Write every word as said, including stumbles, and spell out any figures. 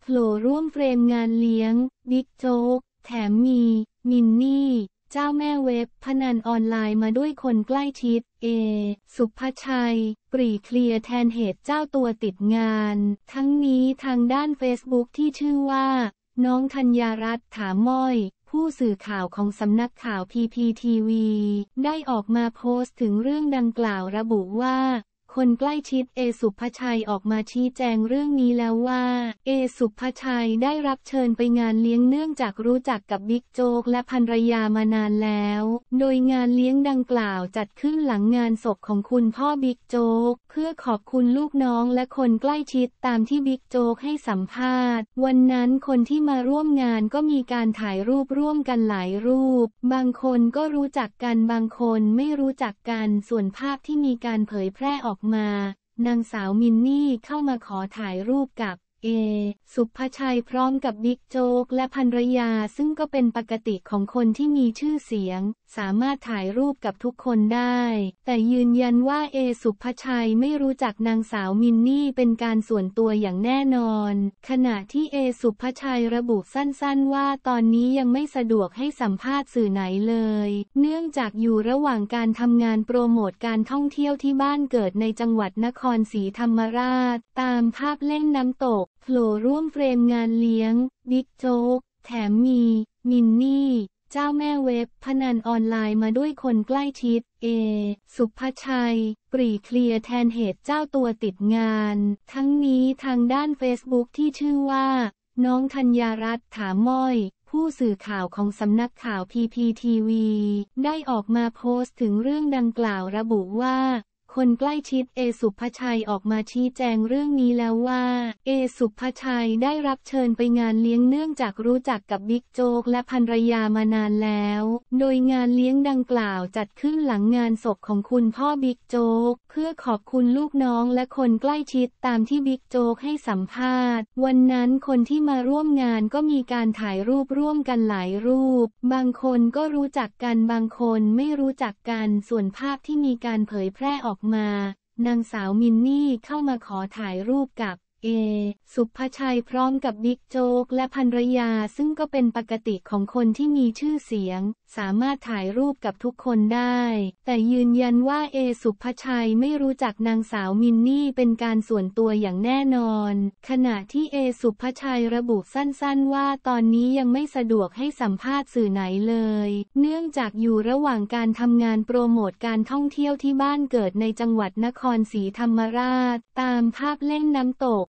โผล่ร่วมเฟรมงานเลี้ยงบิ๊กโจ๊กแถมมีมินนี่เจ้าแม่เว็บพนันออนไลน์มาด้วยคนใกล้ชิดเอสุภชัยปรีเคลียร์แทนเหตุเจ้าตัวติดงานทั้งนี้ทางด้านเฟซบุ๊กที่ชื่อว่าน้องธัญญารัตน์ถาม้อยผู้สื่อข่าวของสำนักข่าว พี พี ที วี ได้ออกมาโพสต์ถึงเรื่องดังกล่าวระบุว่าคนใกล้ชิดเอสุภชัยออกมาชี้แจงเรื่องนี้แล้วว่าเอสุภชัยได้รับเชิญไปงานเลี้ยงเนื่องจากรู้จักกับบิ๊กโจ๊กและภรรยามานานแล้วโดยงานเลี้ยงดังกล่าวจัดขึ้นหลังงานศพของคุณพ่อบิ๊กโจ๊กเพื่อขอบคุณลูกน้องและคนใกล้ชิดตามที่บิ๊กโจ๊กให้สัมภาษณ์วันนั้นคนที่มาร่วมงานก็มีการถ่ายรูปร่วมกันหลายรูปบางคนก็รู้จักกันบางคนไม่รู้จักกันส่วนภาพที่มีการเผยแพร่ออกมานางสาวมินนี่เข้ามาขอถ่ายรูปกับเอสุภชัยพร้อมกับบิ๊กโจ๊กและภรรยาซึ่งก็เป็นปกติของคนที่มีชื่อเสียงสามารถถ่ายรูปกับทุกคนได้แต่ยืนยันว่าเอสุภชัยไม่รู้จักนางสาวมินนี่เป็นการส่วนตัวอย่างแน่นอนขณะที่เอสุภชัยระบุสั้นๆว่าตอนนี้ยังไม่สะดวกให้สัมภาษณ์สื่อไหนเลยเนื่องจากอยู่ระหว่างการทำงานโปรโมทการท่องเที่ยวที่บ้านเกิดในจังหวัดนครศรีธรรมราชตามภาพเล่นน้ำตกโผล่ร่วมเฟรมงานเลี้ยงบิ๊กโจ๊กแถมมีมินนี่เจ้าแม่เว็บพนันออนไลน์มาด้วยคนใกล้ชิดเอสุภชัยปรีเคลียร์แทนเหตุเจ้าตัวติดงานทั้งนี้ทางด้านเฟซบุ๊กที่ชื่อว่าน้องธัญญารัตน์ถาม้อยผู้สื่อข่าวของสำนักข่าว พี พี ที วี ได้ออกมาโพสต์ถึงเรื่องดังกล่าวระบุว่าคนใกล้ชิดเอสุภชัยออกมาชี้แจงเรื่องนี้แล้วว่าเอสุภชัยได้รับเชิญไปงานเลี้ยงเนื่องจากรู้จักกับบิ๊กโจ๊กและภรรยามานานแล้วโดยงานเลี้ยงดังกล่าวจัดขึ้นหลังงานศพของคุณพ่อบิ๊กโจ๊กเพื่อขอบคุณลูกน้องและคนใกล้ชิดตามที่บิ๊กโจ๊กให้สัมภาษณ์วันนั้นคนที่มาร่วมงานก็มีการถ่ายรูปร่วมกันหลายรูปบางคนก็รู้จักกันบางคนไม่รู้จักกันส่วนภาพที่มีการเผยแพร่ออกมานางสาวมินนี่เข้ามาขอถ่ายรูปกับเอสุภชัยพร้อมกับบิ๊กโจ๊กและภรรยาซึ่งก็เป็นปกติของคนที่มีชื่อเสียงสามารถถ่ายรูปกับทุกคนได้แต่ยืนยันว่าเอสุภชัยไม่รู้จักนางสาวมินนี่เป็นการส่วนตัวอย่างแน่นอนขณะที่เอสุภชัยระบุสั้นๆว่าตอนนี้ยังไม่สะดวกให้สัมภาษณ์สื่อไหนเลยเนื่องจากอยู่ระหว่างการทำงานโปรโมทการท่องเที่ยวที่บ้านเกิดในจังหวัดนครศรีธรรมราชตามภาพเล่นน้ำตก